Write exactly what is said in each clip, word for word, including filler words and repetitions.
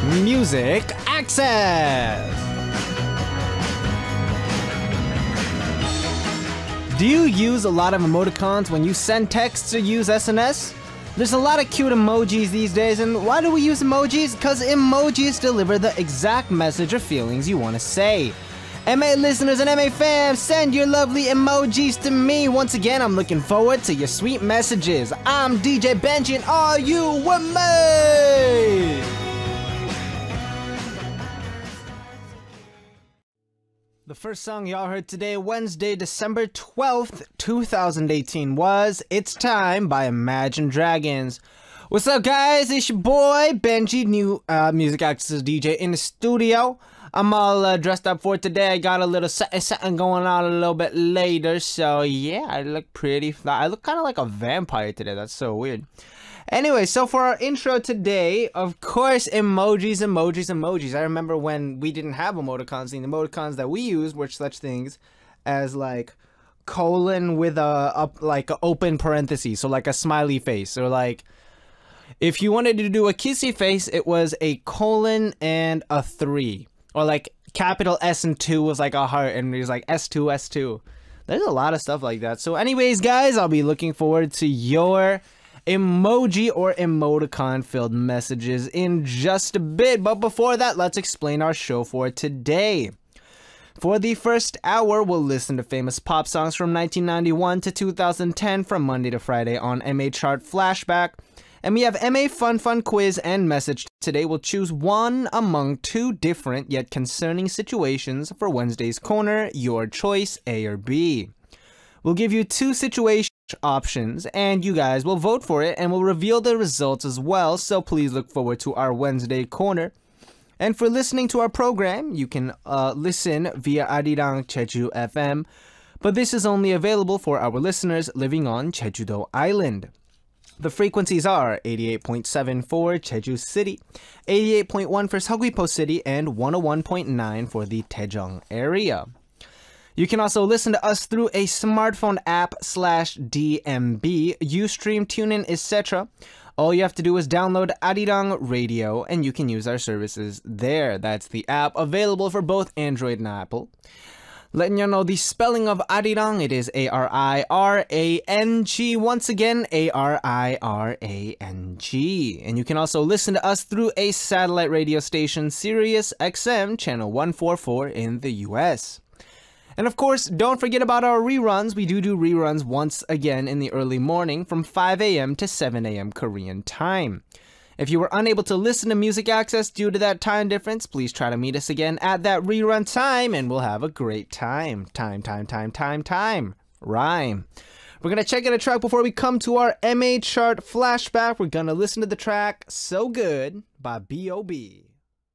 Music Access. Do you use a lot of emoticons when you send texts or use S N S? There's a lot of cute emojis these days, and why do we use emojis? Because emojis deliver the exact message or feelings you want to say. M A listeners and M A fans, send your lovely emojis to me. Once again, I'm looking forward to your sweet messages. I'm D J Benji, and are you with me? The first song y'all heard today, Wednesday, December twelfth, two thousand eighteen, was It's Time by Imagine Dragons. What's up, guys? It's your boy, Benji, new uh, Music Access D J in the studio. I'm all uh, dressed up for today. I got a little something, something going on a little bit later, so yeah, I look pretty fly. I look kind of like a vampire today. That's so weird. Anyway, so for our intro today, of course, emojis, emojis, emojis. I remember when we didn't have emoticons. The emoticons that we used were such things as like colon with a, a like a open parenthesis, so like a smiley face, or like if you wanted to do a kissy face, it was a colon and a three, or like capital S and two was like a heart, and it was like S two, S two. There's a lot of stuff like that. So anyways, guys, I'll be looking forward to your emoji or emoticon filled messages in just a bit, but before that, let's explain our show for today. For the first hour, we'll listen to famous pop songs from nineteen ninety-one to two thousand ten from Monday to Friday on M A Chart Flashback, and we have M A Fun Fun Quiz and Message. Today we'll choose one among two different yet concerning situations for Wednesday's Corner, your choice, A or B. We'll give you two situation options, and you guys will vote for it, and we'll reveal the results as well, so please look forward to our Wednesday Corner. And for listening to our program, you can uh, listen via Arirang Jeju F M, but this is only available for our listeners living on Jeju-do Island. The frequencies are eighty-eight point seven for Jeju City, eighty-eight point one for Seogwipo City, and one oh one point nine for the Daejeong area. You can also listen to us through a smartphone app slash D M B, Ustream, TuneIn, et cetera. All you have to do is download Arirang Radio, and you can use our services there. That's the app available for both Android and Apple. Letting you know the spelling of Arirang, it is A R I R A N G. Once again, A R I R A N G. And you can also listen to us through a satellite radio station, Sirius X M, channel one forty-four in the U S. And of course, don't forget about our reruns. We do do reruns once again in the early morning from five A M to seven A M Korean time. If you were unable to listen to Music Access due to that time difference, please try to meet us again at that rerun time, and we'll have a great time. Time, time, time, time, time. Rhyme. We're going to check out a track before we come to our M A Chart Flashback. We're going to listen to the track So Good by B O B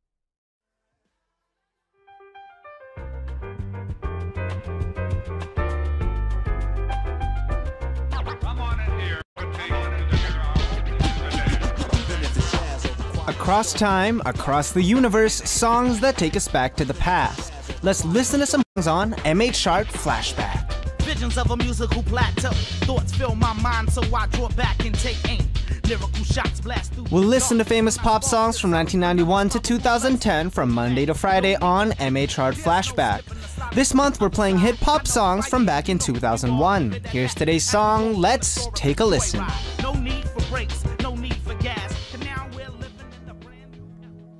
Across time, across the universe, songs that take us back to the past. Let's listen to some songs on M A Chart Flashback. Visions of a musical plateau. Thoughts fill my mind, so I draw back and take aim. Lyrical shots blast through. We'll listen to famous pop songs from nineteen ninety-one to two thousand ten from Monday to Friday on M A Chart Flashback. This month, we're playing hit pop songs from back in two thousand one. Here's today's song. Let's take a listen. No need for brakes, no need for gas. Now we're living in the brand new.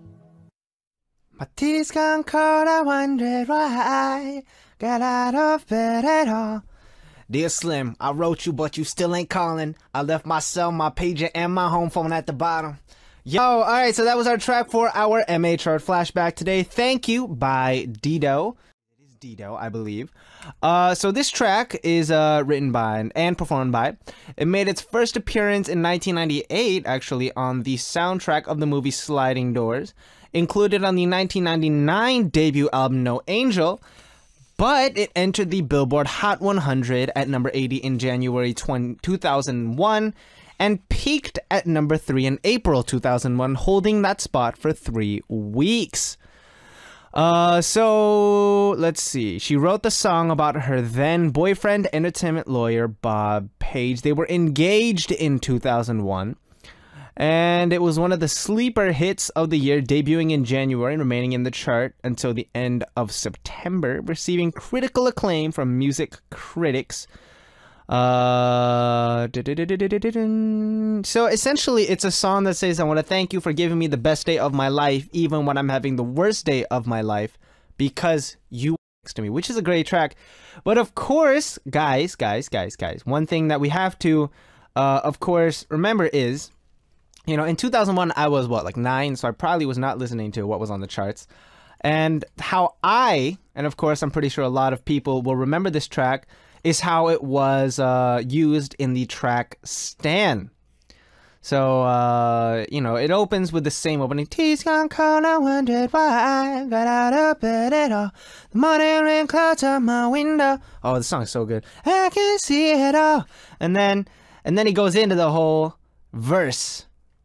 My tea's gone cold, I wonder why. Got out of bed at all. Dear Slim, I wrote you, but you still ain't calling. I left my cell, my pager, and my home phone at the bottom. Yo, alright, so that was our track for our M A Chart Flashback today. Thank you by Dido. It is Dido, I believe. Uh, so this track is uh, written by and performed by. It made its first appearance in nineteen ninety-eight, actually, on the soundtrack of the movie Sliding Doors. Included on the nineteen ninety-nine debut album No Angel. But it entered the Billboard Hot one hundred at number eighty in January two thousand one and peaked at number three in April two thousand one, holding that spot for three weeks. Uh, so, let's see. She wrote the song about her then boyfriend, entertainment lawyer Bob Page. They were engaged in two thousand one. And it was one of the sleeper hits of the year, debuting in January and remaining in the chart until the end of September, receiving critical acclaim from music critics. Uh, so essentially, it's a song that says, I want to thank you for giving me the best day of my life, even when I'm having the worst day of my life, because you were next to me, which is a great track. But of course, guys, guys, guys, guys, one thing that we have to, uh, of course, remember is, you know, in two thousand one, I was, what, like nine? So I probably was not listening to what was on the charts. And how I, and of course, I'm pretty sure a lot of people will remember this track, is how it was uh, used in the track Stan. So, uh, you know, it opens with the same opening. Tea's gone cold, I wondered why I got out of bed at all. The morning rain clouds on my window. Oh, the song is so good. I can see it all. And then, and then he goes into the whole verse.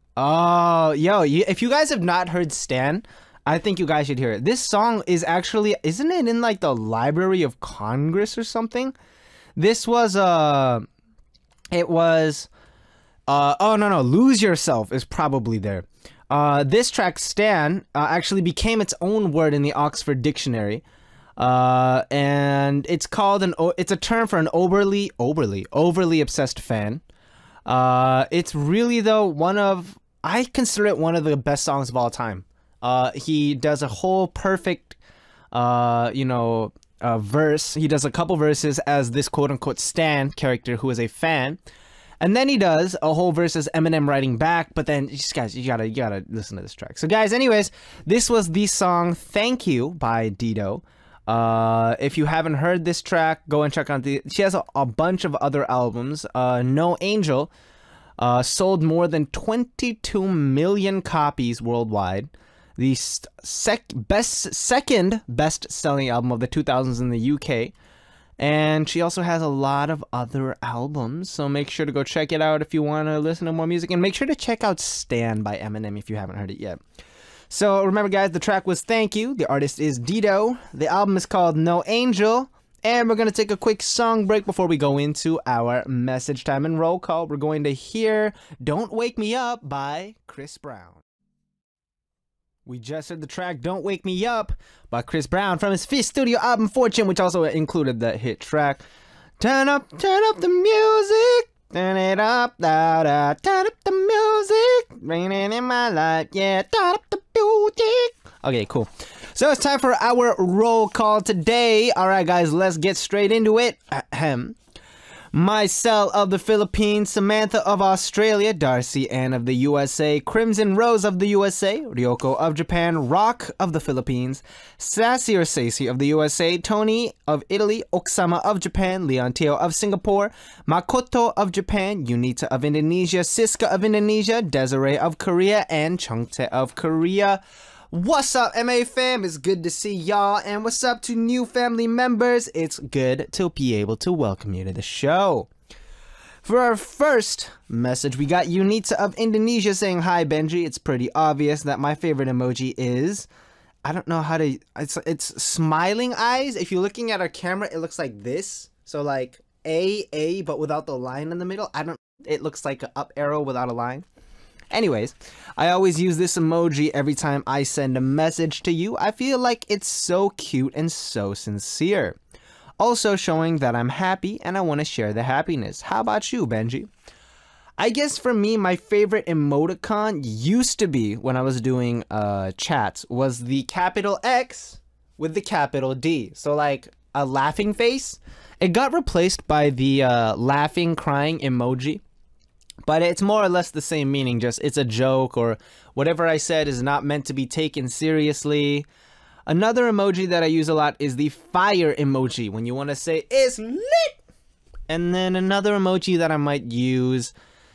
Oh, yo, you, if you guys have not heard Stan, I think you guys should hear it. This song is actually, isn't it in like the Library of Congress or something? This was, uh, it was, uh, oh no, no, Lose Yourself is probably there. Uh, this track, Stan, uh, actually became its own word in the Oxford Dictionary. Uh, and it's called an, it's a term for an overly, overly, overly obsessed fan. Uh, it's really, though, one of, I consider it one of the best songs of all time. Uh, he does a whole perfect, uh, you know, uh, verse. He does a couple verses as this quote-unquote Stan character who is a fan. And then he does a whole verse as Eminem writing back. But then, just guys, you gotta, you gotta listen to this track. So, guys, anyways, this was the song Thank You by Dido. Uh, if you haven't heard this track, go and check out the, she has a, a bunch of other albums. Uh, No Angel, uh, sold more than twenty-two million copies worldwide. The sec best second best-selling album of the two thousands in the U K. And she also has a lot of other albums, so make sure to go check it out if you want to listen to more music. And make sure to check out Stan by Eminem if you haven't heard it yet. So remember, guys, the track was Thank You. The artist is Dido. The album is called No Angel. And we're going to take a quick song break before we go into our message time and roll call. We're going to hear Don't Wake Me Up by Chris Brown. We just heard the track Don't Wake Me Up by Chris Brown from his fifth studio album Fortune, which also included the hit track Turn Up, Turn Up the Music. Turn it up, louder, turn up the music, raining in my life, yeah, turn up the music. Okay, cool. So it's time for our roll call today. All right, guys, let's get straight into it. Ahem. Marcel of the Philippines, Samantha of Australia, Darcy Ann of the U S A, Crimson Rose of the U S A, Ryoko of Japan, Rock of the Philippines, Sassy or Sassy of the U S A, Tony of Italy, Oksama of Japan, Leonteo of Singapore, Makoto of Japan, Unita of Indonesia, Siska of Indonesia, Desiree of Korea, and Chungte of Korea. What's up, M A fam? It's good to see y'all. And what's up to new family members? It's good to be able to welcome you to the show. For our first message, we got Unita of Indonesia saying, Hi, Benji. It's pretty obvious that my favorite emoji is, I don't know how to, it's, it's smiling eyes. If you're looking at our camera, it looks like this. So like A, A, but without the line in the middle. I don't, it looks like an up arrow without a line. Anyways, I always use this emoji every time I send a message to you. I feel like it's so cute and so sincere. Also showing that I'm happy and I want to share the happiness. How about you, Benji? I guess for me, my favorite emoticon used to be, when I was doing uh, chats, was the capital X with the capital D. So like a laughing face. It got replaced by the uh, laughing, crying emoji. But it's more or less the same meaning, just it's a joke, or whatever I said is not meant to be taken seriously. Another emoji that I use a lot is the fire emoji, when you want to say, it's lit! And then another emoji that I might use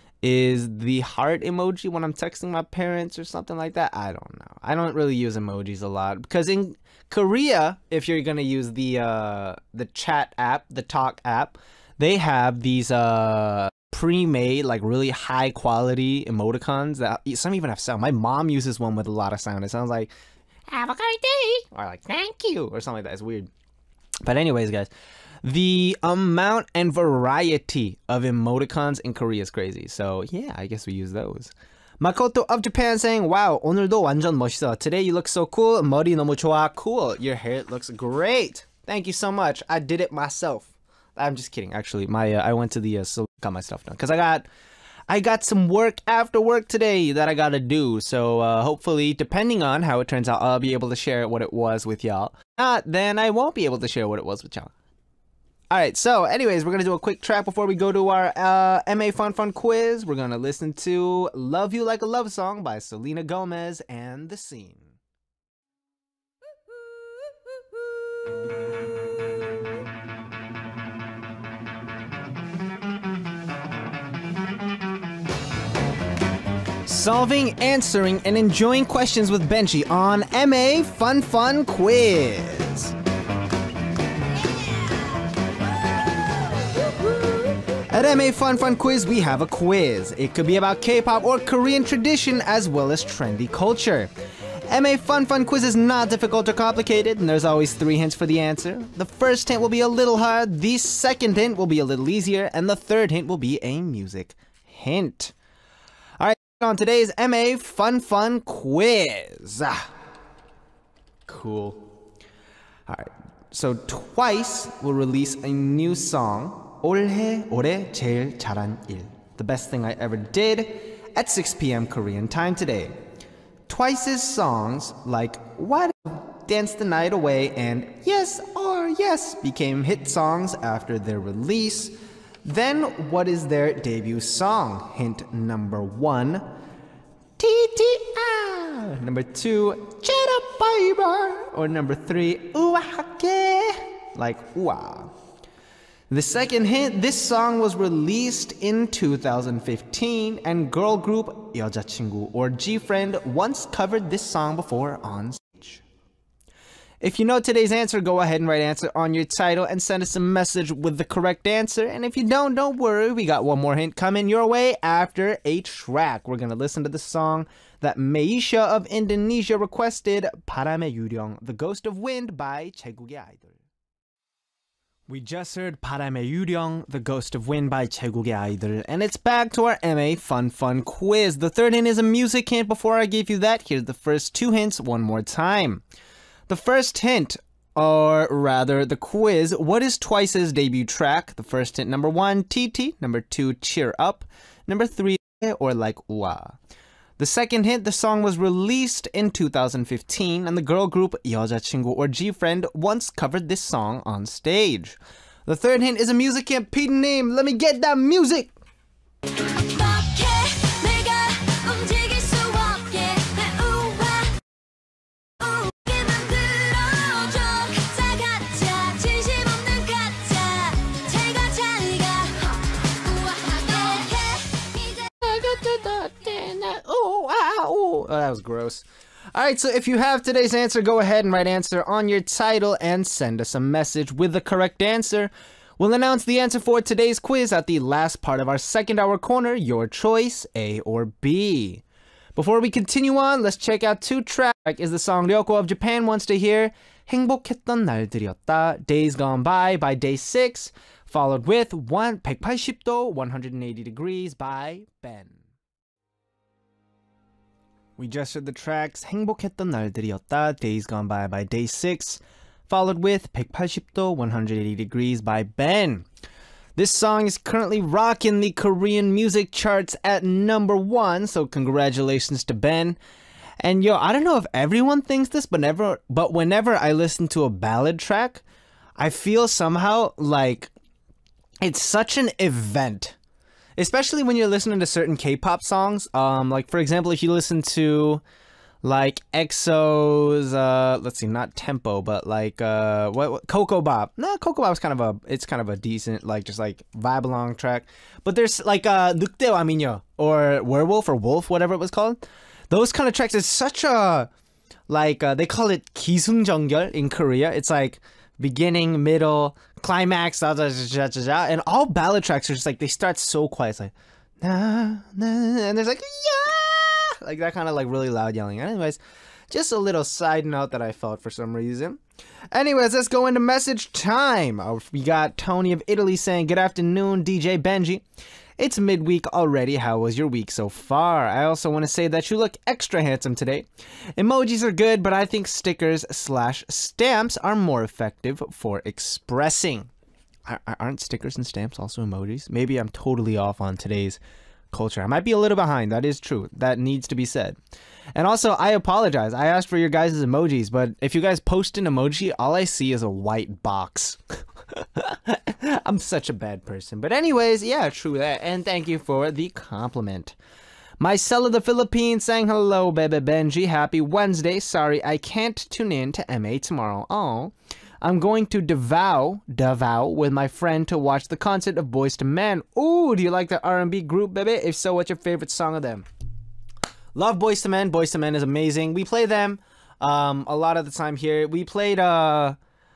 is the heart emoji when I'm texting my parents or something like that. I don't know. I don't really use emojis a lot, because in Korea, if you're going to use the, uh, the chat app, the talk app, they have these, uh... pre-made, like really high quality emoticons that some even have sound. My mom uses one with a lot of sound. It sounds like have a great day, or like thank you, or something like that. It's weird. But anyways, guys, the amount and variety of emoticons in Korea is crazy. So yeah, I guess we use those. Makoto of Japan saying, wow, 오늘도 완전 멋있어. Today you look so cool. 머리 너무 좋아. Cool. Your hair looks great. Thank you so much. I did it myself. I'm just kidding. Actually, my uh, I went to the uh, salon, got my stuff done because I got I got some work after work today that I gotta do. So uh, hopefully, depending on how it turns out, I'll be able to share what it was with y'all. Not then I won't be able to share what it was with y'all. All right. So, anyways, we're gonna do a quick track before we go to our uh, M A Fun Fun quiz. We're gonna listen to "Love You Like a Love Song" by Selena Gomez and The Scene. Solving, answering, and enjoying questions with Benji on M A Fun Fun Quiz. At M A Fun Fun Quiz, we have a quiz. It could be about K-pop or Korean tradition as well as trendy culture. M A Fun Fun Quiz is not difficult or complicated, and there's always three hints for the answer. The first hint will be a little hard, the second hint will be a little easier, and the third hint will be a music hint. On today's M A Fun Fun Quiz. Ah, cool. Alright, so Twice will release a new song, 올해 올해 제일 잘한 일, the best thing I ever did, at six p m Korean time today. Twice's songs like What, Dance the Night Away, and Yes or Yes became hit songs after their release. Then, what is their debut song? Hint number one, T T R. Number two, Cheddar Fiber. Or number three, Uwahake, like Uwa. The second hint, this song was released in two thousand fifteen, and girl group 여자친구 or G-Friend once covered this song before on stage. If you know today's answer, go ahead and write answer on your title and send us a message with the correct answer. And if you don't, don't worry, we got one more hint coming your way after a track. We're going to listen to the song that Meisha of Indonesia requested, 바람의 유령, The Ghost of Wind by 제국의 아이들. We just heard 바람의 유령, The Ghost of Wind by 제국의 아이들, and it's back to our M A Fun Fun Quiz. The third hint is a music hint. Before I give you that, here's the first two hints one more time. The first hint, or rather the quiz, what is Twice's debut track? The first hint, number one, T T. Number two, Cheer Up. Number three, or like Uwa. The second hint, the song was released in two thousand fifteen, and the girl group 여자친구 or G-Friend once covered this song on stage. The third hint is a music hint. Pete name, let me get that music! Oh, that was gross. Alright, so if you have today's answer, go ahead and write answer on your title and send us a message with the correct answer. We'll announce the answer for today's quiz at the last part of our second hour corner, your choice, A or B. Before we continue on, let's check out two tracks. Is the song Ryoko of Japan wants to hear 행복했던 날들이었다, Days Gone By by Day six, followed with one 백팔십 도, one hundred eighty degrees by Ben. We just heard the tracks 행복했던 날들이었다, Days Gone By by Day six, followed with 백팔십 도, one hundred eighty degrees by Ben. This song is currently rocking the Korean music charts at number one, so congratulations to Ben. And yo, I don't know if everyone thinks this, but never, but whenever I listen to a ballad track, I feel somehow like it's such an event. Especially when you're listening to certain K-pop songs. Um, like, for example, if you listen to, like, E X O's, uh, let's see, not Tempo, but, like, uh, what, what Coco Bop. No, Coco Bop's kind of a, it's kind of a decent, like, just, like, vibe-along track. But there's, like, uh, 늑대 와미녀, or Werewolf, or Wolf, whatever it was called. Those kind of tracks is such a, like, uh, they call it 기승전결 in Korea. It's, like, beginning, middle, climax, da, da, da, da, da, and all ballad tracks are just like, they start so quiet. It's like, nah, nah, and there's like, yeah, like that kind of like really loud yelling. Anyways, just a little side note that I felt for some reason. Anyways, let's go into message time. Uh, we got Tony of Italy saying, good afternoon, D J Benji. It's midweek already. How was your week so far? I also want to say that you look extra handsome today. Emojis are good, but I think stickers slash stamps are more effective for expressing. Aren't stickers and stamps also emojis? Maybe I'm totally off on today's culture. I might be a little behind. That is true. That needs to be said. And also, I apologize. I asked for your guys' emojis, but if you guys post an emoji, all I see is a white box. I'm such a bad person. But anyways, yeah, true that. And thank you for the compliment. Myself of the Philippines saying hello, baby Benji. Happy Wednesday. Sorry, I can't tune in to M A tomorrow. Oh. I'm going to devour, devour with my friend to watch the concert of Boyz two Men. Ooh, do you like the R and B group, baby? If so, what's your favorite song of them? Love Boyz two Men. Boyz two Men is amazing. We play them um, a lot of the time here. We played, uh,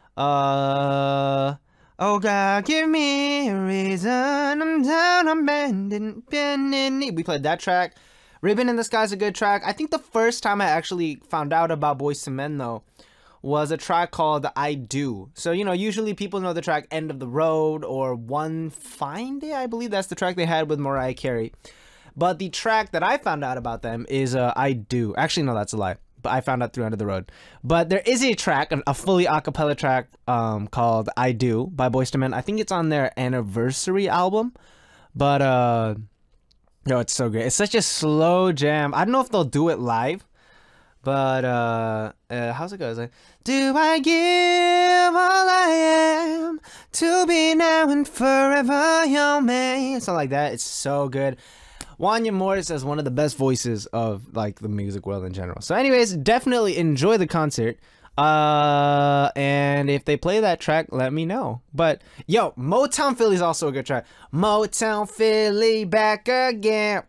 uh, oh God, give me a reason. I'm down, I'm bending, bending knee. We played that track. Ribbon in the Sky is a good track. I think the first time I actually found out about Boyz two Men, though, was a track called I Do. So, you know, usually people know the track End of the Road or One Fine Day. I believe that's the track they had with Mariah Carey. But the track that I found out about them is uh, I Do. Actually, no, that's a lie. But I found out through End of the Road. But there is a track, a fully a cappella track um, called I Do by Boyz two Men. I think it's on their anniversary album. But, uh, no, it's so great. It's such a slow jam. I don't know if they'll do it live. But, uh, uh, how's it go? It's like, do I give all I am to be now and forever your man? Something like that. It's so good. Wanya Morris has one of the best voices of, like, the music world in general. So, anyways, definitely enjoy the concert. Uh, and if they play that track, let me know. But, yo, Motown Philly is also a good track. Motown Philly back again.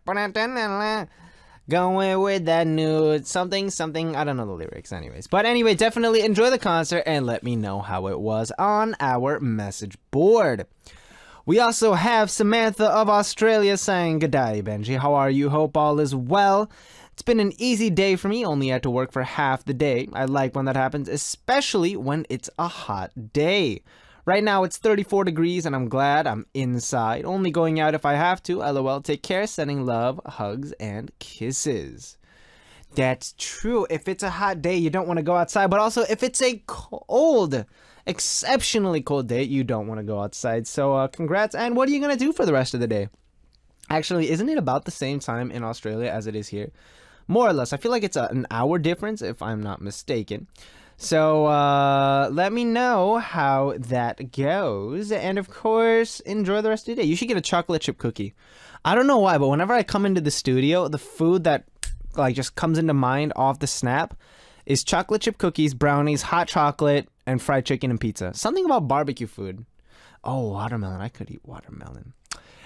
Going with that new something, something, I don't know the lyrics anyways. But anyway, definitely enjoy the concert and let me know how it was on our message board. We also have Samantha of Australia saying, "G'day, Benji. How are you? Hope all is well. It's been an easy day for me, only had to work for half the day. I like when that happens, especially when it's a hot day. Right now it's thirty-four degrees and I'm glad I'm inside. Only going out if I have to. LOL. Take care. Sending love, hugs, and kisses." That's true. If it's a hot day, you don't want to go outside. But also, if it's a cold, exceptionally cold day, you don't want to go outside. So, uh, congrats. And what are you going to do for the rest of the day? Actually, isn't it about the same time in Australia as it is here? More or less. I feel like it's a, an hour difference, if I'm not mistaken. So, uh, let me know how that goes. And, of course, enjoy the rest of your day. You should get a chocolate chip cookie. I don't know why, but whenever I come into the studio, the food that, like, just comes into mind off the snap is chocolate chip cookies, brownies, hot chocolate, and fried chicken and pizza. Something about barbecue food. Oh, watermelon. I could eat watermelon.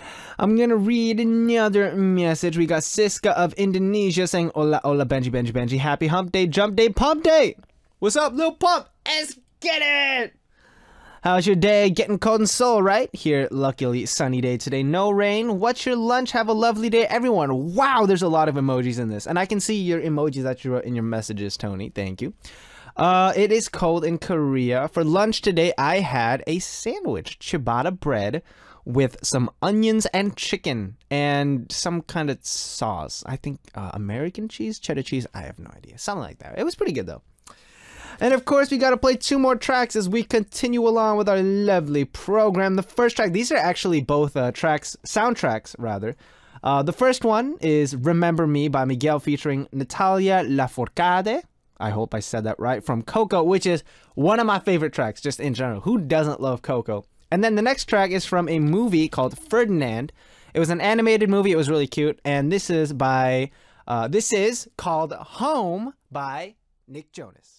I'm gonna read another message. We got Siska of Indonesia saying, "Hola, hola, Benji, Benji, Benji. Happy hump day, jump day, pump day. What's up, Lil Pump? Let's get it! How's your day? Getting cold in Seoul, right? Here, luckily, sunny day today. No rain. What's your lunch? Have a lovely day, everyone." Wow, there's a lot of emojis in this. And I can see your emojis that you wrote in your messages, Tony. Thank you. Uh, it is cold in Korea. For lunch today, I had a sandwich. Ciabatta bread with some onions and chicken and some kind of sauce. I think uh, American cheese, cheddar cheese. I have no idea. Something like that. It was pretty good, though. And of course, we got to play two more tracks as we continue along with our lovely program. The first track, these are actually both uh, tracks, soundtracks rather. Uh, the first one is Remember Me by Miguel featuring Natalia Lafourcade. I hope I said that right, from Coco, which is one of my favorite tracks just in general. Who doesn't love Coco? And then the next track is from a movie called Ferdinand. It was an animated movie. It was really cute. And this is by, uh, this is called Home by Nick Jonas.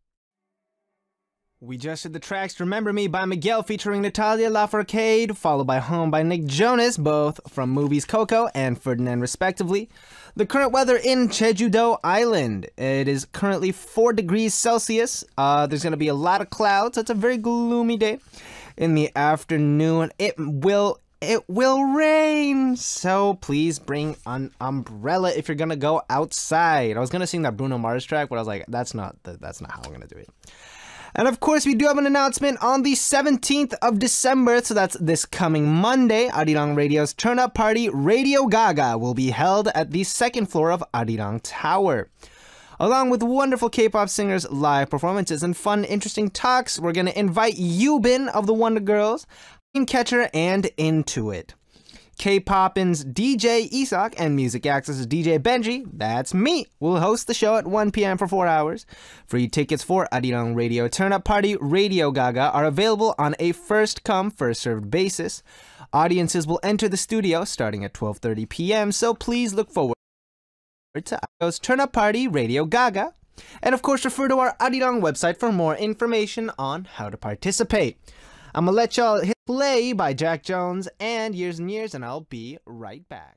We just heard the tracks Remember Me by Miguel featuring Natalia Lafourcade, followed by Home by Nick Jonas, both from movies Coco and Ferdinand respectively. The current weather in Jeju-do Island. It is currently four degrees Celsius. Uh, there's going to be a lot of clouds. It's a very gloomy day. In the afternoon, it will it will rain. So please bring an umbrella if you're going to go outside. I was going to sing that Bruno Mars track, but I was like, that's not the, that's not how I'm going to do it. And of course, we do have an announcement on the seventeenth of December, so that's this coming Monday. Arirang Radio's Turn Up Party Radio Gaga will be held at the second floor of Arirang Tower. Along with wonderful K-pop singers, live performances, and fun, interesting talks, we're going to invite Yubin of the Wonder Girls, Catcher, and Into It. K-Poppin's D J Isak and Music Access's D J Benji, that's me, will host the show at one p.m. for four hours. Free tickets for Arirang Radio Turn Up Party Radio Gaga are available on a first-come, first-served basis. Audiences will enter the studio starting at twelve thirty p.m., so please look forward to Arirang's Turn Up Party Radio Gaga. And of course, refer to our Arirang website for more information on how to participate. I'm gonna let y'all hit play by Jack Jones and Years and Years, and I'll be right back.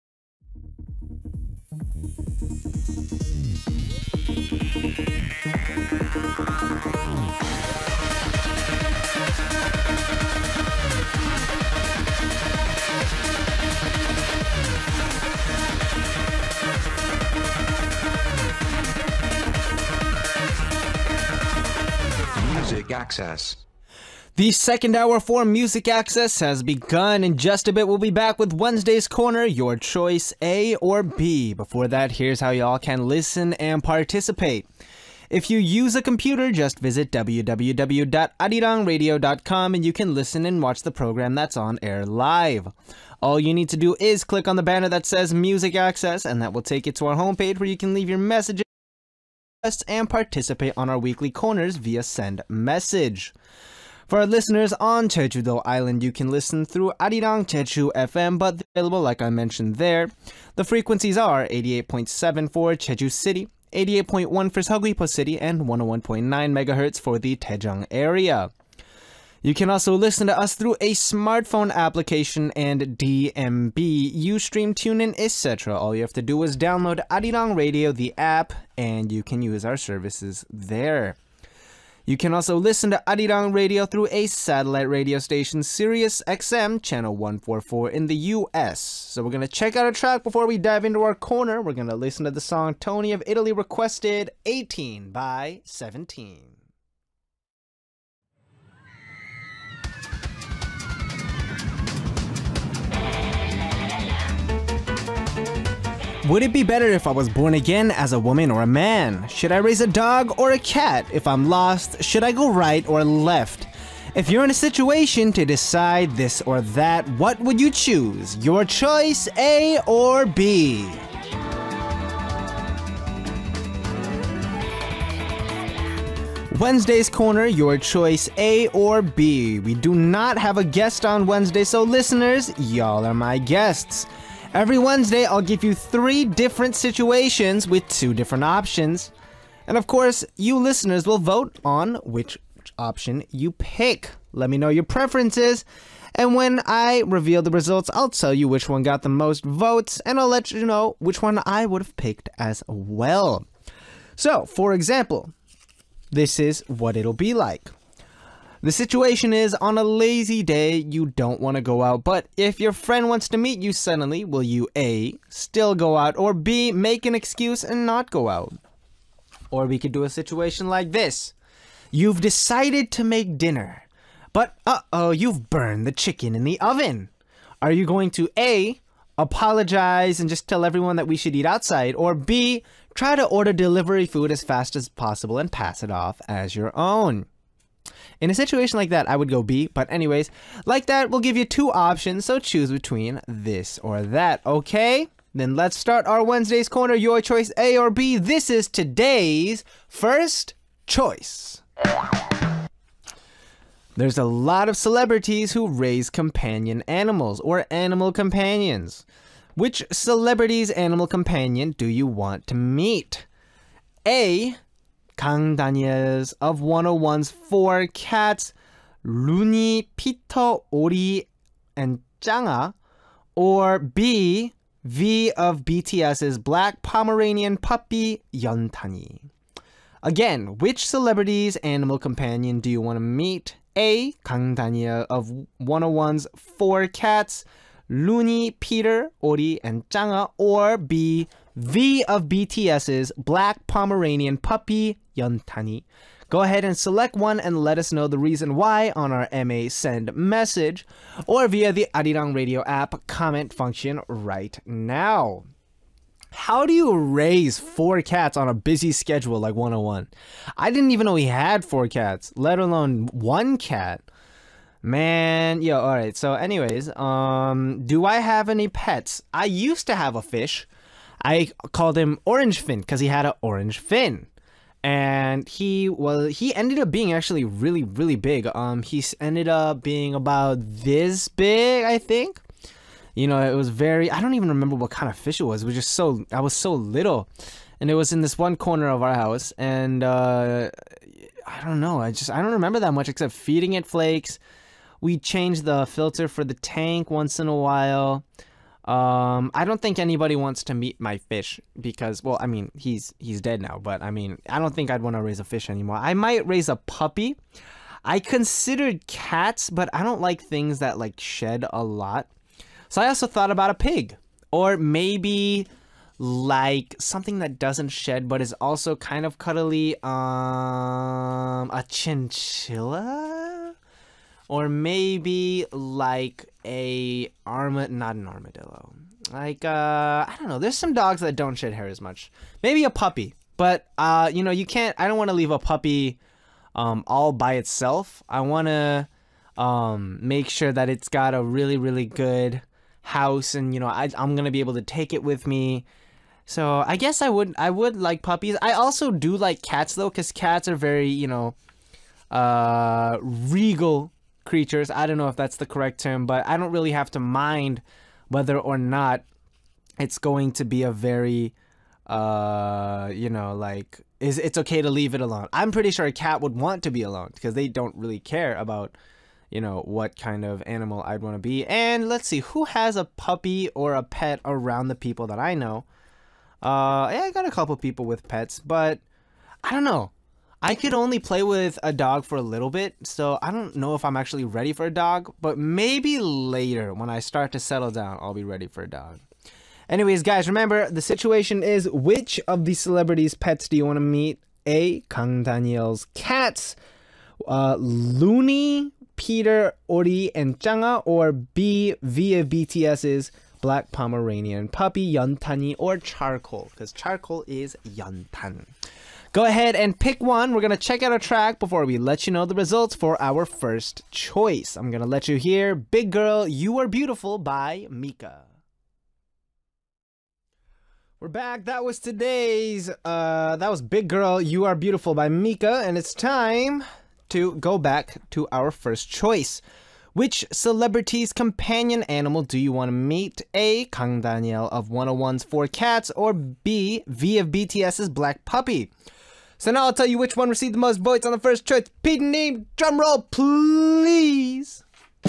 Music Access. The second hour for Music Access has begun. In just a bit, we'll be back with Wednesday's Corner, your choice A or B. Before that, here's how y'all can listen and participate. If you use a computer, just visit w w w dot arirang radio dot com and you can listen and watch the program that's on air live. All you need to do is click on the banner that says Music Access, and that will take you to our homepage where you can leave your messages and participate on our weekly corners via send message. For our listeners on Jeju-do Island, you can listen through Arirang Jeju F M, but they're available like I mentioned there. The frequencies are eighty-eight point seven for Jeju City, eighty-eight point one for Seogwipo City, and one oh one point nine megahertz for the Daejeong area. You can also listen to us through a smartphone application and D M B, Ustream, TuneIn, et cetera. All you have to do is download Arirang Radio, the app, and you can use our services there. You can also listen to Arirang Radio through a satellite radio station, Sirius X M, channel one forty-four in the U S. So we're going to check out a track before we dive into our corner. We're going to listen to the song Tony of Italy requested, eighteen by seventeen. Would it be better if I was born again as a woman or a man? Should I raise a dog or a cat? If I'm lost, should I go right or left? If you're in a situation to decide this or that, what would you choose? Your choice, A or B? Wednesday's Corner, your choice A or B. We do not have a guest on Wednesday, so listeners, y'all are my guests. Every Wednesday, I'll give you three different situations with two different options. And of course, you listeners will vote on which option you pick. Let me know your preferences. And when I reveal the results, I'll tell you which one got the most votes, and I'll let you know which one I would have picked as well. So, for example, this is what it'll be like. The situation is, on a lazy day, you don't want to go out, but if your friend wants to meet you suddenly, will you A, still go out, or B, make an excuse and not go out? Or we could do a situation like this. You've decided to make dinner, but uh-oh, you've burned the chicken in the oven. Are you going to A, apologize and just tell everyone that we should eat outside, or B, try to order delivery food as fast as possible and pass it off as your own? In a situation like that, I would go B, but anyways, like that, we'll give you two options, so choose between this or that, okay? Then let's start our Wednesday's Corner, your choice A or B. This is today's first choice. There's a lot of celebrities who raise companion animals, or animal companions. Which celebrity's animal companion do you want to meet? A, Kang Daniels of one oh one's Four Cats, Looney, Peter, Ori, and Changa, or B, V of BTS's Black Pomeranian puppy, Yeontani. Again, which celebrity's animal companion do you want to meet? A, Kang Daniel of one oh one's Four Cats, Looney, Peter, Ori, and Changa, or B, V of BTS's Black Pomeranian puppy, Yeontani. Go ahead and select one and let us know the reason why on our M A send message or via the Arirang Radio app comment function right now. How do you raise four cats on a busy schedule like one oh one? I didn't even know he had four cats, let alone one cat. Man, yo, alright, so anyways, um, do I have any pets? I used to have a fish. I called him Orange Fin because he had an orange fin. And he was, he ended up being actually really, really big. Um, he ended up being about this big, I think. You know, it was very, I don't even remember what kind of fish it was. It was just so, I was so little. And it was in this one corner of our house. And, uh, I don't know. I just, I don't remember that much except feeding it flakes. We changed the filter for the tank once in a while. Um, I don't think anybody wants to meet my fish because, well, I mean, he's he's dead now, but I mean, I don't think I'd want to raise a fish anymore. I might raise a puppy. I considered cats, but I don't like things that like shed a lot. So I also thought about a pig or maybe like something that doesn't shed but is also kind of cuddly. Um, a chinchilla? Or maybe like a arma, not an armadillo. Like, uh, I don't know. There's some dogs that don't shed hair as much. Maybe a puppy. But, uh, you know, you can't, I don't want to leave a puppy um, all by itself. I want to um, make sure that it's got a really, really good house. And, you know, I, I'm going to be able to take it with me. So I guess I would, I would like puppies. I also do like cats, though, because cats are very, you know, uh, regal creatures. I don't know if that's the correct term, but I don't really have to mind whether or not it's going to be a very uh you know, like, is it's okay to leave it alone. I'm pretty sure a cat would want to be alone because they don't really care about, you know, what kind of animal I'd want to be. And let's see, who has a puppy or a pet around the people that I know? Uh yeah, I got a couple people with pets, but I don't know. I could only play with a dog for a little bit, so I don't know if I'm actually ready for a dog, but maybe later when I start to settle down, I'll be ready for a dog. Anyways, guys, remember, the situation is, which of these celebrities' pets do you want to meet? A, Kang Daniel's cats, uh, Looney, Peter, Ori, and Changa, or B, V of BTS's Black Pomeranian puppy, Yeontani, or Charcoal, because Charcoal is Yeontan. Go ahead and pick one. We're going to check out a track before we let you know the results for our first choice. I'm going to let you hear Big Girl, You Are Beautiful by Mika. We're back. That was today's, uh, that was Big Girl, You Are Beautiful by Mika. And it's time to go back to our first choice. Which celebrity's companion animal do you want to meet? A, Kang Daniel of one oh one's Four Cats, or B, V of BTS's Black Puppy? So now I'll tell you which one received the most votes on the first choice. Pete and name, drum roll, please.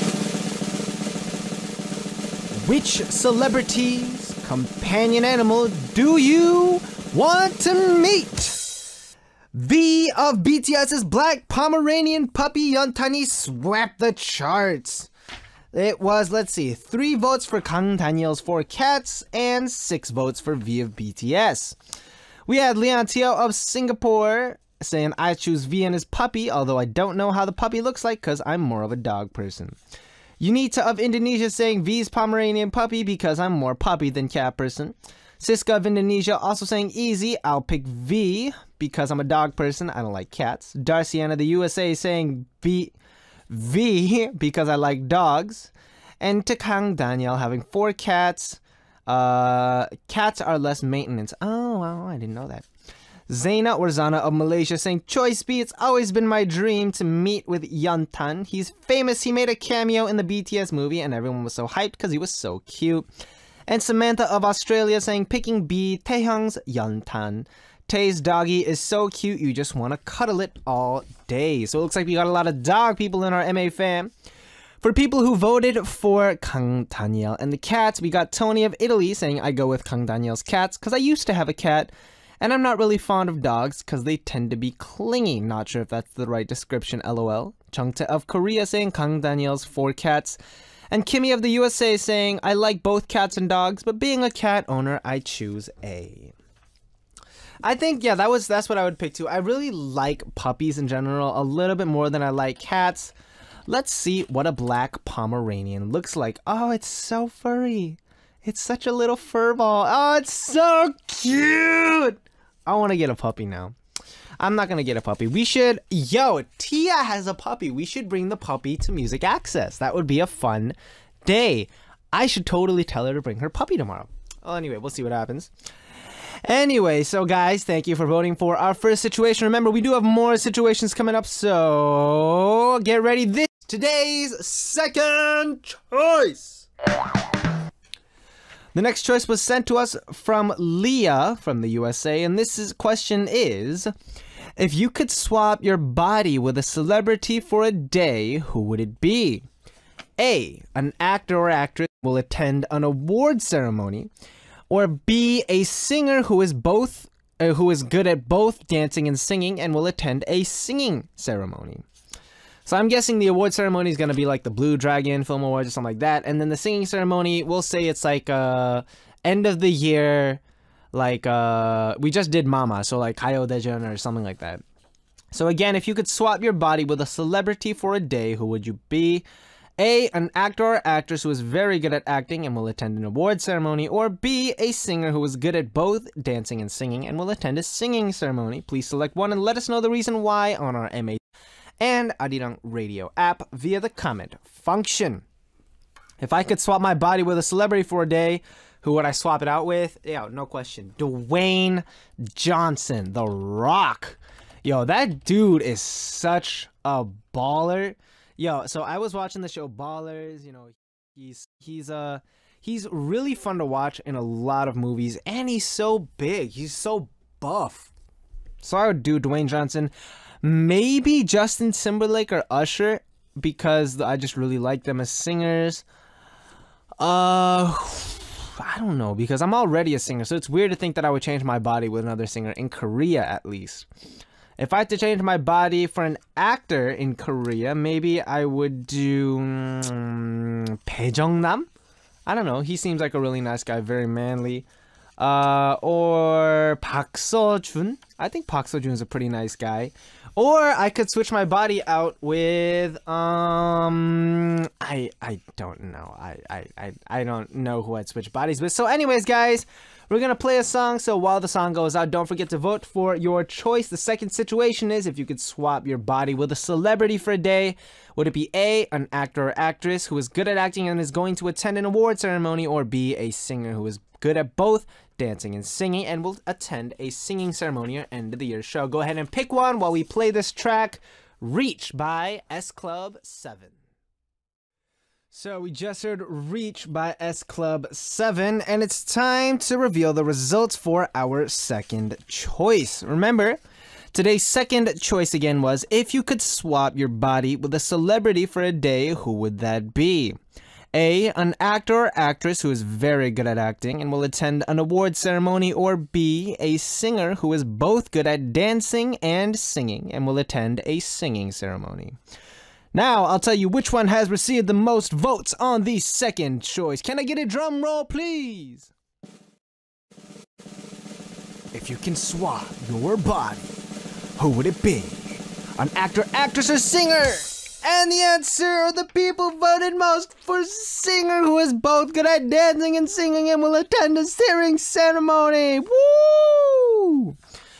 Which celebrity's companion animal do you want to meet? V of BTS's Black Pomeranian puppy Yeontani swept the charts. It was, let's see, three votes for Kang Daniel's Four Cats and six votes for V of B T S. We had Leon Teo of Singapore saying, I choose V and his puppy, although I don't know how the puppy looks like because I'm more of a dog person. Unita of Indonesia saying V's Pomeranian puppy because I'm more puppy than cat person. Siska of Indonesia also saying easy, I'll pick V because I'm a dog person, I don't like cats. Darcian of the U S A saying B, V because I like dogs. And to Kang Daniel having four cats. Uh, cats are less maintenance. Oh, wow, I didn't know that. Zaina or Zana of Malaysia saying, Choice B, it's always been my dream to meet with Yeontan. He's famous, he made a cameo in the B T S movie and everyone was so hyped because he was so cute. And Samantha of Australia saying, picking B, Taehyung's Yeontan. Tae's doggy is so cute, you just want to cuddle it all day. So it looks like we got a lot of dog people in our M A fam. For people who voted for Kang Daniel and the cats, we got Tony of Italy saying, I go with Kang Daniel's cats because I used to have a cat and I'm not really fond of dogs because they tend to be clingy. Not sure if that's the right description, lol. Chungtae of Korea saying Kang Daniel's Four Cats. And Kimmy of the U S A saying, I like both cats and dogs, but being a cat owner, I choose A. I think, yeah, that was that's what I would pick too. I really like puppies in general a little bit more than I like cats. Let's see what a black Pomeranian looks like. Oh, it's so furry. It's such a little fur ball. Oh, it's so cute. I want to get a puppy now. I'm not going to get a puppy. We should... Yo, Tia has a puppy. We should bring the puppy to Music Access. That would be a fun day. I should totally tell her to bring her puppy tomorrow. Well, anyway, we'll see what happens. Anyway, so guys, thank you for voting for our first situation. Remember, we do have more situations coming up, so get ready. This today's second choice. The next choice was sent to us from Leah from the U S A, and this is, question is, if you could swap your body with a celebrity for a day, who would it be? A, an actor or actress will attend an award ceremony, or B, a singer who is both uh, who is good at both dancing and singing and will attend a singing ceremony. So I'm guessing the award ceremony is going to be like the Blue Dragon Film Awards or something like that. And then the singing ceremony, we'll say it's like uh, end of the year, like uh, we just did Mama, so like Kayo Daejeon or something like that. So again, if you could swap your body with a celebrity for a day, who would you be? A, an actor or actress who is very good at acting and will attend an award ceremony, or B, a singer who is good at both dancing and singing and will attend a singing ceremony. Please select one and let us know the reason why on our M A and Arirang Radio app via the comment function. If I could swap my body with a celebrity for a day, who would I swap it out with? Yeah, no question. Dwayne Johnson, The Rock. Yo, that dude is such a baller. Yo, so I was watching the show Ballers. You know, he's he's uh he's really fun to watch in a lot of movies, and he's so big. He's so buff. So I would do Dwayne Johnson. Maybe Justin Timberlake or Usher, because I just really like them as singers. Uh, I don't know, because I'm already a singer, so it's weird to think that I would change my body with another singer, in Korea at least. If I had to change my body for an actor in Korea, maybe I would do um, Bae Jung-nam? I don't know, he seems like a really nice guy, very manly. Uh, or Park Seo-joon. I think Park Seo-joon is a pretty nice guy. Or I could switch my body out with, um, I I don't know. I, I, I, I don't know who I'd switch bodies with. So anyways, guys, we're going to play a song. So while the song goes out, don't forget to vote for your choice. The second situation is, if you could swap your body with a celebrity for a day, would it be A, an actor or actress who is good at acting and is going to attend an award ceremony, or B, a singer who is good at both dancing and singing and will attend a singing ceremony or end of the year show? Go ahead and pick one while we play this track, Reach by S Club seven. So we just heard Reach by S Club seven, and it's time to reveal the results for our second choice. Remember, today's second choice again was, if you could swap your body with a celebrity for a day, who would that be? A, an actor or actress who is very good at acting and will attend an award ceremony, or B, a singer who is both good at dancing and singing and will attend a singing ceremony. Now, I'll tell you which one has received the most votes on the second choice. Can I get a drum roll, please? If you can swap your body, who would it be? An actor, actress, or singer? And the answer, the people voted most for singer who is both good at dancing and singing and will attend a singing ceremony. Woo!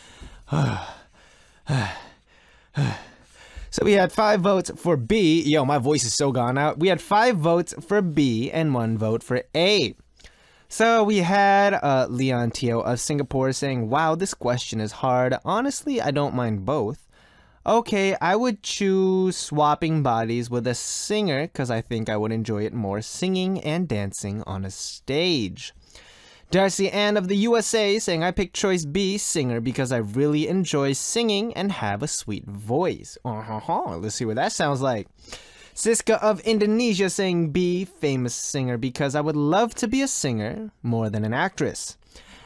So we had five votes for B. Yo, my voice is so gone out. We had five votes for B and one vote for A. So we had uh, Leon Teo of Singapore saying, wow, this question is hard. Honestly, I don't mind both. Okay, I would choose swapping bodies with a singer because I think I would enjoy it more singing and dancing on a stage. Darcy Ann of the U S A saying, I picked choice B, singer, because I really enjoy singing and have a sweet voice. Uh-huh, let's see what that sounds like. Siska of Indonesia saying B, famous singer, because I would love to be a singer more than an actress.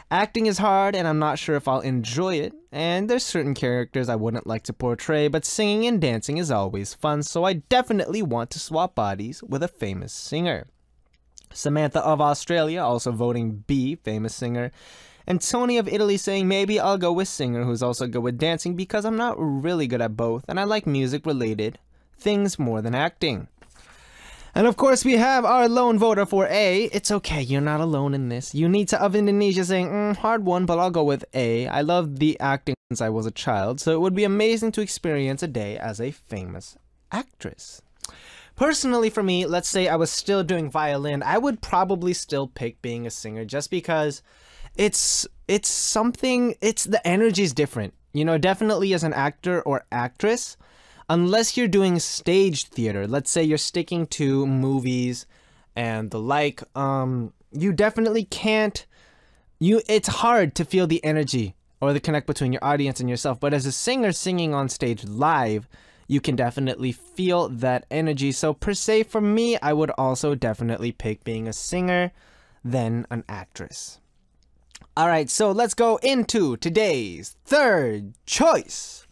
Acting is hard and I'm not sure if I'll enjoy it, and there's certain characters I wouldn't like to portray, but singing and dancing is always fun, so I definitely want to swap bodies with a famous singer. Samantha of Australia also voting B, famous singer. And Tony of Italy saying maybe I'll go with singer, who's also good with dancing because I'm not really good at both and I like music related things more than acting. And of course we have our lone voter for A. It's okay, you're not alone in this. Unita of Indonesia saying, mm, hard one, but I'll go with A. I love the acting since I was a child, so it would be amazing to experience a day as a famous actress. Personally for me, let's say I was still doing violin, I would probably still pick being a singer just because it's it's something, it's the energy is different. You know, definitely as an actor or actress, unless you're doing stage theater, let's say you're sticking to movies and the like, um, you definitely can't, you, it's hard to feel the energy or the connect between your audience and yourself. But as a singer singing on stage live, you can definitely feel that energy. So per se for me, I would also definitely pick being a singer than an actress. All right, so let's go into today's third choice.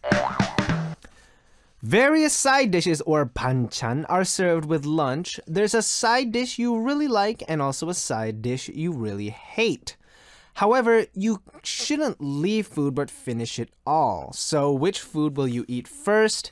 Various side dishes or banchan are served with lunch. There's a side dish you really like and also a side dish you really hate. However, you shouldn't leave food but finish it all. So which food will you eat first?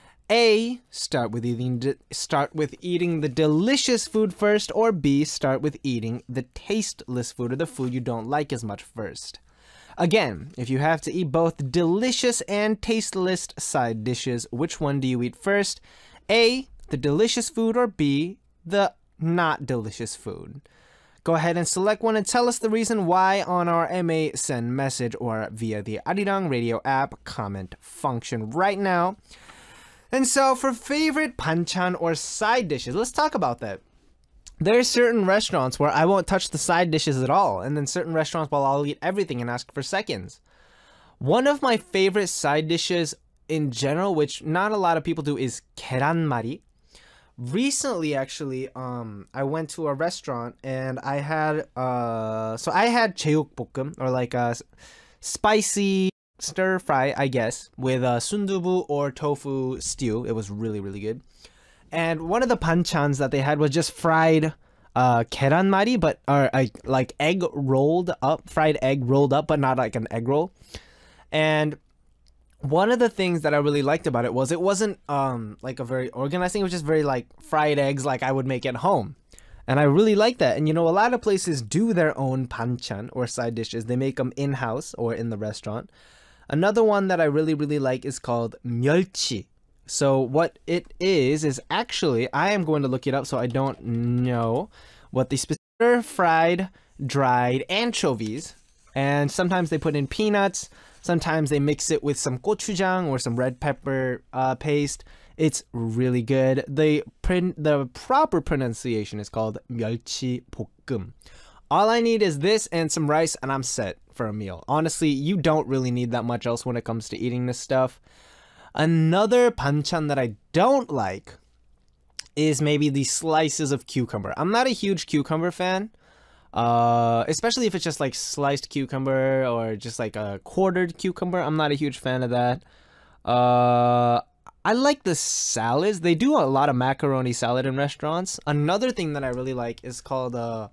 A, start with eating start with eating the delicious food first, or B, start with eating the tasteless food or the food you don't like as much first. Again, if you have to eat both delicious and tasteless side dishes, which one do you eat first? A, the delicious food, or B, the not delicious food? Go ahead and select one and tell us the reason why on our M A send message or via the Arirang radio app comment function right now. And so for favorite banchan or side dishes, let's talk about that. There are certain restaurants where I won't touch the side dishes at all, and then certain restaurants where I'll eat everything and ask for seconds. One of my favorite side dishes in general, which not a lot of people do, is 계란말이. Recently, actually, um, I went to a restaurant and I had, uh, so I had 제육볶음, or like a spicy stir fry, I guess, with uh, sundubu or tofu stew. It was really, really good. And one of the banchans that they had was just fried uh, 계란말이, but or uh, like egg rolled up, fried egg rolled up, but not like an egg roll. And one of the things that I really liked about it was it wasn't um like a very organized thing. It was just very like fried eggs like I would make at home. And I really like that. And you know, a lot of places do their own banchan or side dishes. They make them in-house or in the restaurant. Another one that I really, really like is called 멸치. So what it is, is actually, I am going to look it up so I don't know what the specific fried, dried anchovies. And sometimes they put in peanuts. Sometimes they mix it with some gochujang or some red pepper uh, paste. It's really good. The, the proper pronunciation is called 멸치 볶음. All I need is this and some rice and I'm set for a meal. Honestly, you don't really need that much else when it comes to eating this stuff. Another banchan that I don't like is maybe the slices of cucumber. I'm not a huge cucumber fan, uh, especially if it's just like sliced cucumber or just like a quartered cucumber. I'm not a huge fan of that. Uh, I like the salads. They do a lot of macaroni salad in restaurants. Another thing that I really like is called uh,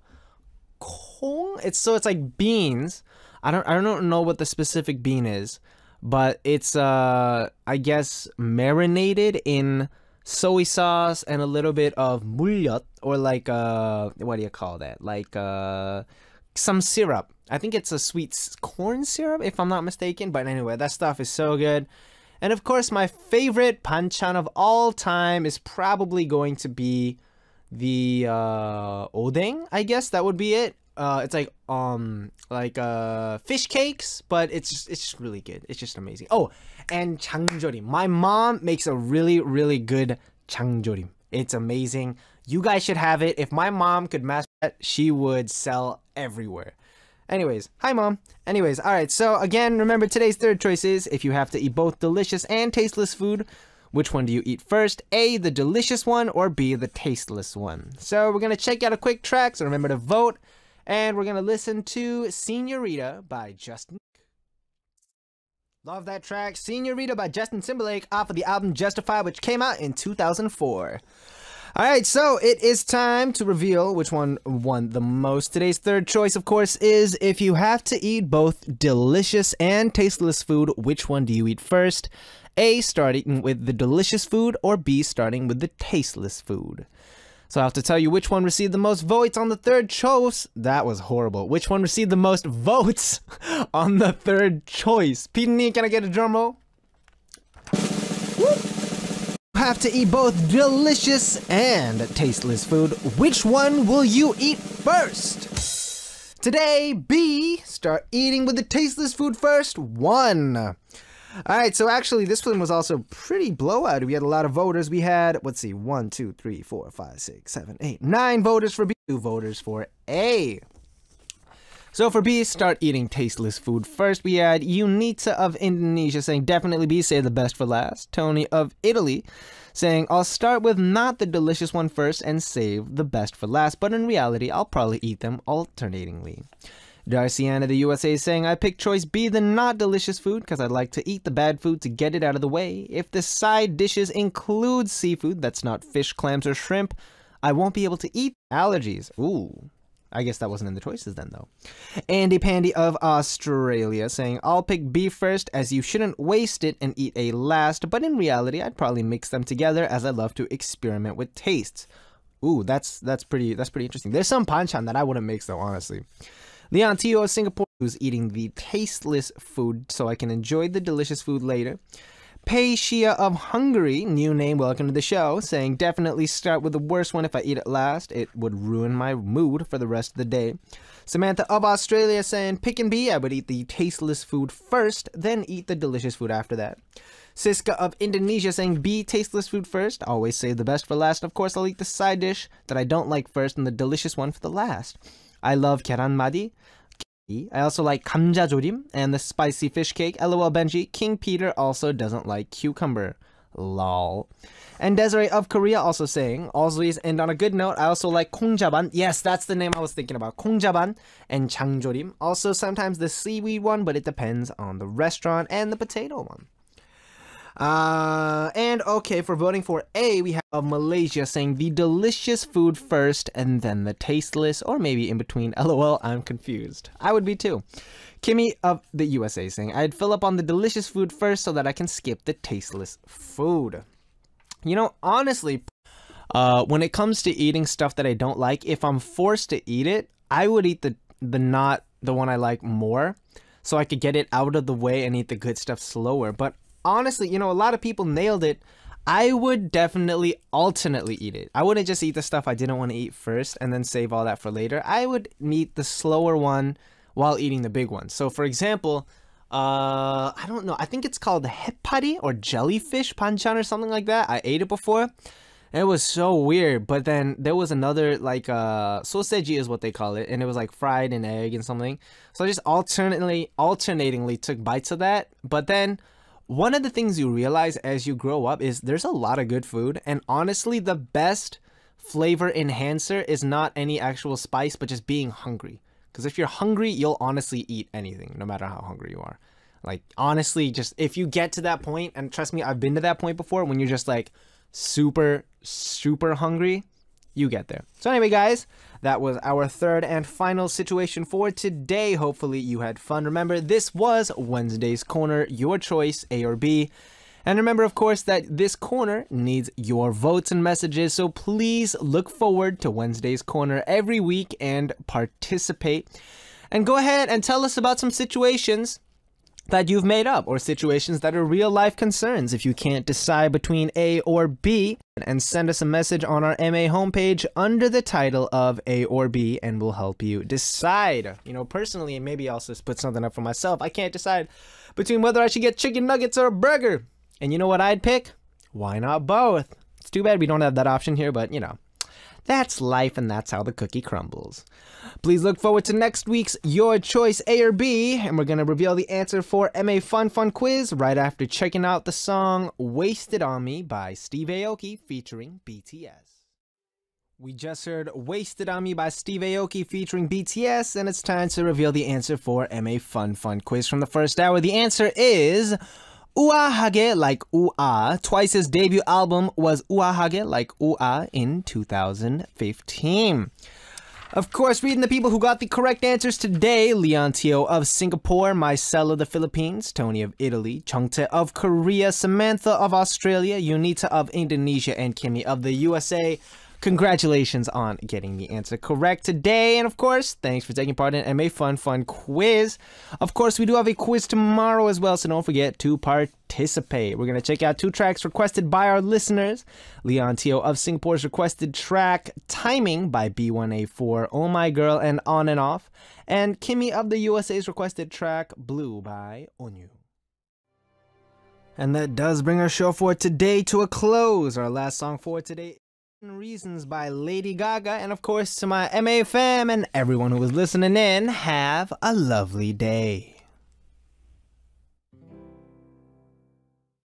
kong. It's so it's like beans. I don't I don't know what the specific bean is, but it's uh I guess marinated in soy sauce and a little bit of 물엿, or like uh what do you call that? Like uh some syrup. I think it's a sweet corn syrup if I'm not mistaken, but anyway, that stuff is so good. And of course, my favorite banchan of all time is probably going to be the uh odeng. I guess that would be it. Uh, it's like um like uh fish cakes, but it's just, it's just really good. It's just amazing. Oh, and 장조림. My mom makes a really really good 장조림. It's amazing. You guys should have it. If my mom could master that, she would sell everywhere. Anyways, hi mom. Anyways, all right. So again, remember today's third choice is if you have to eat both delicious and tasteless food, which one do you eat first? A, the delicious one, or B, the tasteless one? So we're gonna check out a quick track. So remember to vote. And we're gonna listen to Senorita by Justin. Love that track, Senorita by Justin Timberlake, off of the album Justify, which came out in two thousand four. Alright, so it is time to reveal which one won the most. Today's third choice, of course, is if you have to eat both delicious and tasteless food, which one do you eat first? A, starting with the delicious food, or B, starting with the tasteless food. So I have to tell you which one received the most votes on the third choice. That was horrible. Which one received the most votes on the third choice? Pete, can I get a drum roll? Woo! You have to eat both delicious and tasteless food. Which one will you eat first? Today, B, start eating with the tasteless food first. One. Alright, so actually this one was also pretty blowout. We had a lot of voters. We had, let's see, one, two, three, four, five, six, seven, eight, nine voters for B, two voters for A. So for B, start eating tasteless food first. We had Unita of Indonesia saying definitely B, save the best for last. Tony of Italy saying I'll start with not the delicious one first and save the best for last, but in reality I'll probably eat them alternatingly. Darciana of the U S A saying I picked choice B, the not delicious food, because I'd like to eat the bad food to get it out of the way. If the side dishes include seafood that's not fish, clams, or shrimp, I won't be able to eat. Allergies. Ooh. I guess that wasn't in the choices then, though. Andy Pandy of Australia saying I'll pick B first, as you shouldn't waste it and eat A last, but in reality I'd probably mix them together, as I love to experiment with tastes. Ooh, that's that's pretty that's pretty interesting. There's some panchan that I wouldn't mix though, honestly. Leon Tio of Singapore, who's eating the tasteless food so I can enjoy the delicious food later. Pei Shia of Hungary, new name, welcome to the show, saying definitely start with the worst one if I eat it last. It would ruin my mood for the rest of the day. Samantha of Australia saying pick and B, I would eat the tasteless food first, then eat the delicious food after that. Siska of Indonesia saying B, tasteless food first, always save the best for last. Of course, I'll eat the side dish that I don't like first and the delicious one for the last. I love keranmadi. I also like 감자조림 and the spicy fish cake. LOL Benji. King Peter also doesn't like cucumber. Lol. And Desiree of Korea also saying, always end on a good note. I also like 콩자반. Yes, that's the name I was thinking about. 콩자반 and 장조림. Also sometimes the seaweed one, but it depends on the restaurant, and the potato one. Uh, and okay, for voting for A, we have Malaysia saying the delicious food first and then the tasteless, or maybe in between. LOL, I'm confused. I would be too. Kimmy of the U S A saying I'd fill up on the delicious food first so that I can skip the tasteless food. You know, honestly, uh, when it comes to eating stuff that I don't like, if I'm forced to eat it, I would eat the, the not the one I like more, so I could get it out of the way and eat the good stuff slower. But honestly, you know, a lot of people nailed it. I would definitely alternately eat it. I wouldn't just eat the stuff I didn't want to eat first and then save all that for later. I would eat the slower one while eating the big one. So for example, uh, I don't know, I think it's called hepari or jellyfish panchan or something like that. I ate it before. It was so weird, but then there was another, like, uh, soseji is what they call it, and it was like fried in egg and something. So I just alternately, alternatingly took bites of that, but then one of the things you realize as you grow up is there's a lot of good food, and honestly, the best flavor enhancer is not any actual spice, but just being hungry. Because if you're hungry, you'll honestly eat anything, no matter how hungry you are. Like, honestly, just if you get to that point, and trust me, I've been to that point before, when you're just like super, super hungry, you get there. So anyway, guys, that was our third and final situation for today. Hopefully you had fun. Remember, this was Wednesday's Corner, your choice, A or B. And remember, of course, that this corner needs your votes and messages, so please look forward to Wednesday's Corner every week and participate. And go ahead and tell us about some situations that you've made up, or situations that are real life concerns if you can't decide between A or B, and send us a message on our M A homepage under the title of A or B, and we'll help you decide. You know, personally, and maybe also put something up for myself, I can't decide between whether I should get chicken nuggets or a burger. And you know what I'd pick? Why not both? It's too bad we don't have that option here, but you know, that's life, and that's how the cookie crumbles. Please look forward to next week's Your Choice A or B, and we're going to reveal the answer for M A Fun Fun Quiz right after checking out the song Wasted on Me by Steve Aoki featuring B T S. We just heard Wasted on Me by Steve Aoki featuring B T S, and it's time to reveal the answer for M A Fun Fun Quiz from the first hour. The answer is Uahage like Ua. Twice's debut album was Uahage like Ua in two thousand fifteen. Of course, reading the people who got the correct answers today: Leontio of Singapore, Marcel of the Philippines, Tony of Italy, Chungte of Korea, Samantha of Australia, Unita of Indonesia, and Kimmy of the U S A. Congratulations on getting the answer correct today. And of course, thanks for taking part in M A Fun Fun Quiz. Of course, we do have a quiz tomorrow as well, so don't forget to participate. We're going to check out two tracks requested by our listeners. Leontio of Singapore's requested track Timing by B one A four, Oh My Girl, and On and Off. And Kimmy of the U S A's requested track Blue by Onyu. And that does bring our show for today to a close. Our last song for today, Reasons by Lady Gaga. And of course, to my M A fam and everyone who was listening in, have a lovely day.